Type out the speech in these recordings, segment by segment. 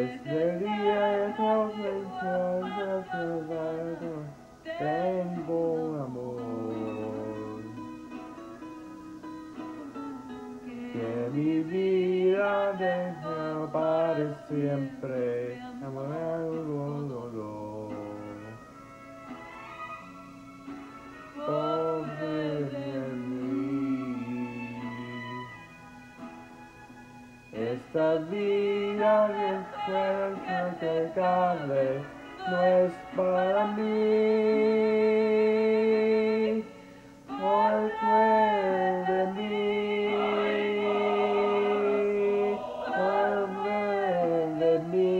Desde el día que ausencia tengo un amor que mi vida deja para siempre amargo dolor. Pobre de mí, esta vida de fuerza que cabe no es para mí. Pobre de mí, pobre de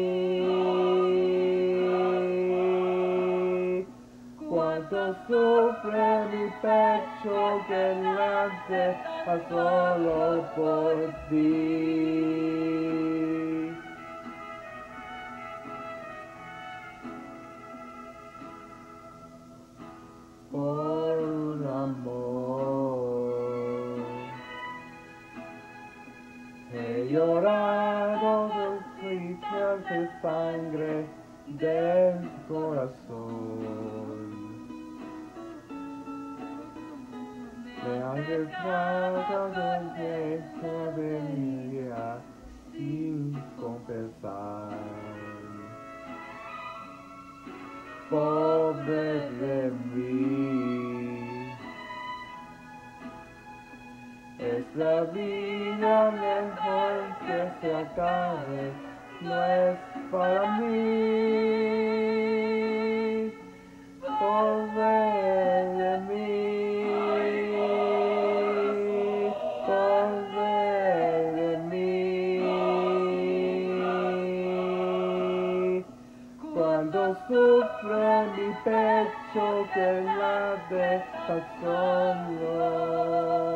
mí. Cuánto sufre mi pecho que late solo por ti. Por un amor he llorado desdichas de sangre del corazón. Me has dejado dentro de mi vida sin confesar. Pobre de mí, es la vida mejor que se acabe, no es para mí. Pobre de mí, pobre de mí. Cuando sufre mi pecho que late tan solo